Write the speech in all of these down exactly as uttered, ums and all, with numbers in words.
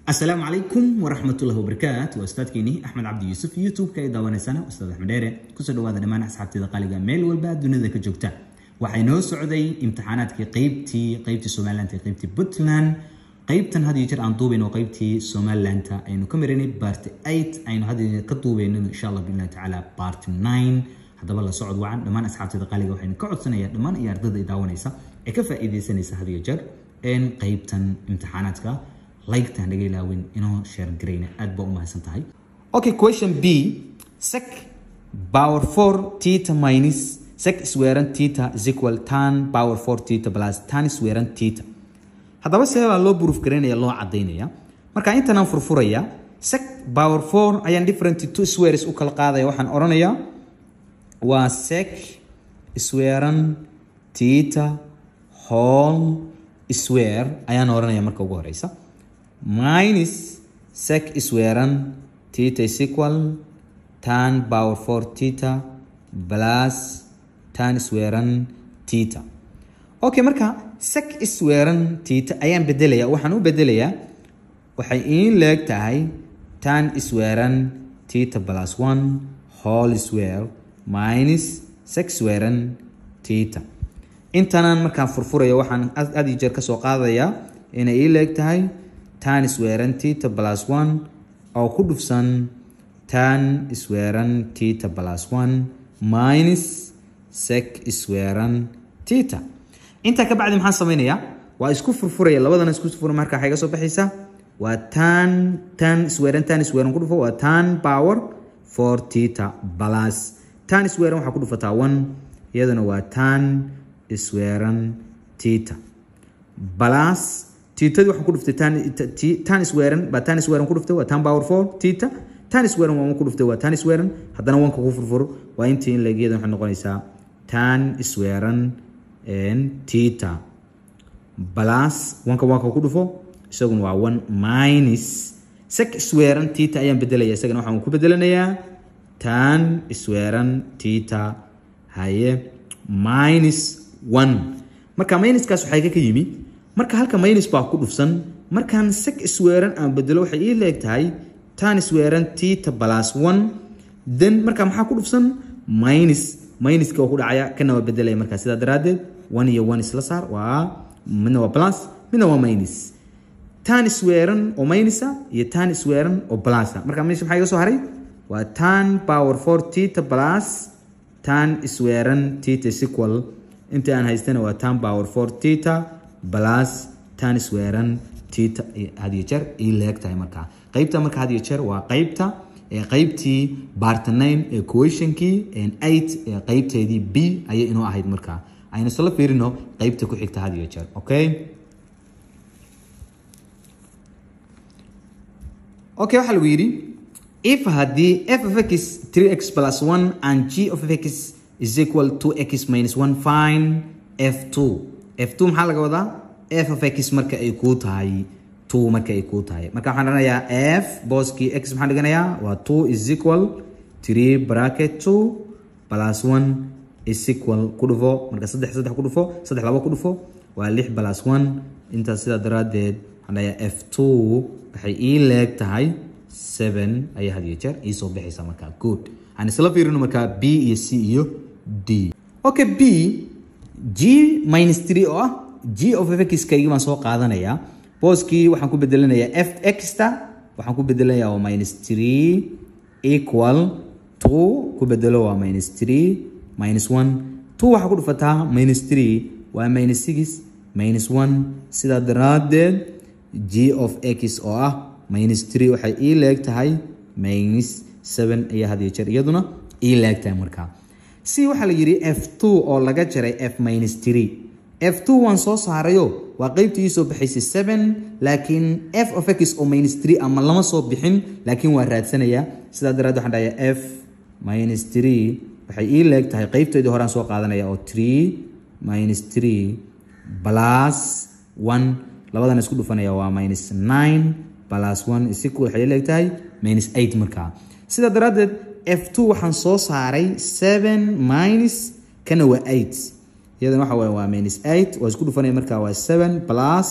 السلام عليكم ورحمة الله وبركاته. وأستاذ كيني أحمد عبد يوسف يوتيوب كيدا وانا سنة أستاذ أحمد ديري كسر وهذا دمان أصحابتي دقالقة ميل والبعد دون ذاك جوجتا وحينو سعودي امتحانات كي قيبتي قيبتي سومالانت قيبتي بوتلان قيبتن هذه يجر عن طوبين وقيبتي سومالانت أينو كمريني بارت ثمانية أينو هذه كطوبين إن شاء الله بإذن الله تعالى بارت تسعة هذا والله سعود وعن دمان أصحابتي دقالقة وحين كعد سنة دمان يردد إداونيسا إكفى إذا سنة هذه يجر إن قيبتن امتحاناتك like tan laga ilaawin inoo share gareyna aad baa u mahadsan tahay. Okay, question B, sec power four theta minus sec square theta is equal tan power four theta plus tan square theta. hadaba sababa loo proof gareynaya loo cadeynaya marka intaan aan furfuraya sec power four ayaan different two squares u kala qaadaya waxaan oranaya waa sec square theta whole square ayaan oranaya marka ugu horeysa minus sec square theta is equal tan power four theta plus tan square theta. Okay, marka sec square theta ayaan bedelaya waxaan u bedelayaa waxay in leeg tahay tan square theta plus one whole square minus sec square theta. intaan markaan furfurayo waxaan aad jeer ka soo qaadaya inay in leeg tahay tan square theta plus one oo ku dhufsan tan square theta plus one minus sec square theta. inta ka bacdi maxaan sameeynaya waa isku furfuraya labadana isku furfur marka waxay ka soo baxaysa waa tan tan square tan square ku dhufo waa tan power four theta plus tan square waxa ku dhufataa one iyadana waa tan square theta plus theta waxa ku dhuftay tan tan square ba tan square ku dhuftay waa tan power four theta tan square waa ku dhuftay waa tan square hadana wanka ku furfur waa intii in lageeyo waxa noqonaysaa tan square n theta plus wanka wanka ku dhufo isaguna waa one minus sec square theta ayaan bedelaya isagana waxaan ku bedelanayaa tan square theta haye minus one marka minus kaas waxay ka yimi marka halka minus baa ku dhufsan markaan sec square aan bedelo waxay ii leegtahay tan square theta plus one then marka maxaa ku dhufsan minus minus ka ku dhacaya kana waa bedelay marka sida daraadeed one iyo one isla saar waa midna waa plus midna waa minus tan square oo minus iyo tan square oo plus marka meesha maxay ka soo haray waa tan power four theta plus tan square theta is equal inta aan haystana waa tan power four theta plus tan square theta hadiyo jeer ii leegtahay marka qaybta marka hadiyo jeer waa qaybta ee qaybtii part nine ee equation-kii and eight ee qaybteedii b ayay inoo ahayd marka ayna soo fiirino qaybta ku xigta hadiyo jeer. Okay, okay waxa lagu yiri if hadii f of x three x plus one and g of x is equal to x minus one, find f two. f two maxaa laga wadaa f of x marka ay ku tahay two marka ay ku tahay marka waxaan ranayaa f booski x maxaan dhiganayaa waa two is equal three bracket two plus one is equal ku dhufo marka saddex saddex ku dhufo saddex laba ku dhufo waa six plus one inta sida daraadeed waxaan leeyahay f two waxay ii leeg tahay seven ayaa hadiyo jeer ii soo bixaysa marka good aan isla fiirino marka b iyo c iyo d. Okay, b g minus three oo ah g of x kayga ma soo qaadanaya booski waxaan ku bedelanayaa f x ta waxaan ku bedelanayaa waa minus three equal two ku bedelo waa minus three minus one two waxa ku dhufataa minus three waa minus six minus one sida daraadeed g of x oo ah minus three waxay ii leeg tahay minus seven ayaa hadiyo jeer iyaduna ii leeg tahay marka c waxa la yiri f two oo laga jaray f minus three f two waan soo saarayo waa qaybtii soo bixisay seven laakiin f of x oo minus three ama lama soo bixin laakiin waa raadsanaya sida daraad waxaan dhahayaa f minus three waxay ii leeg tahay qaybteedii hore aan soo qaadanaya oo three minus three plus one labadana isku dhufanaya waa minus nine plus one is equal waxay leeg tahay minus eight marka sida daraadeed f two waxaan soo saaray seven minus kana waa eight iyadana waxa waa minus eight waa isku dhufanaya marka waa seven plus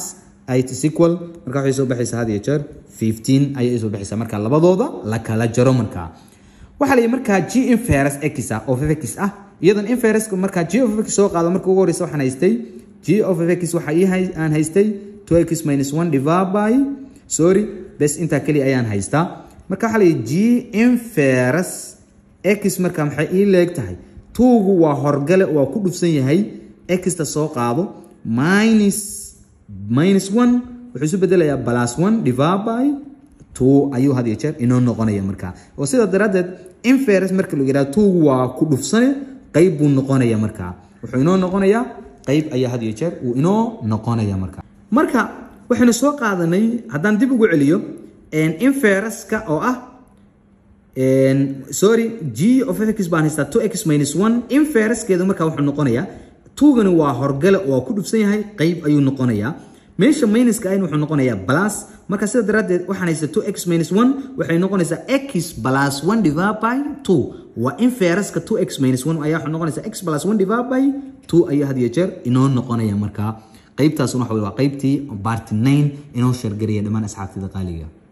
eight is equal marka waxay soo baxaysaa had iyo jeer fifteen ayay soo baxaysaa marka labadooda la kala jaro marka waxa la marka g inverse x of x ah iyadan inverse marka g of x soo qaado marka ugu horeysa waxaan haystay g of x waxa ay aan haystay two x minus one divided by sorry bas inta kali ayaan haystaa marka waxa la g inverse x marka maxay ii leegtahay two gu waa horgale waa ku dhufsan yahay x ta soo qaado minus minus one wuxuu isu bedelayaa plus one divided by two ayuu had iyo jeer inoo noqonaya marka oo sida daradeed inverse marka lagu yiraahdo two waa ku dhufsan qayb buu noqonaya marka wuxuu inoo noqonaya qayb ayaa had iyo jeer uu inoo noqonaya marka marka waxaynu soo qaadanay haddaan dib ugu celiyo en inverse ka oo ah en sorry g of x baan haystaa two x minus one inverse keedu marka wuxuu noqonayaa two gani waa horgale oo ku dhufsan yahay qayb ayuu noqonayaa meesha minus ka aynu wuxuu noqonayaa plus marka sida daradeed waxaan haystaa two x minus one waxay noqonaysaa x plus one divided by two waa inverse ka two x minus one ayaa wuxuu noqonaysaa x plus one divided by two ayaa had iyo jeer inoo noqonaya marka qaybtaas waxa waa qaybtii part nine inoo shargariya dhamaan asxaabtida qaaliga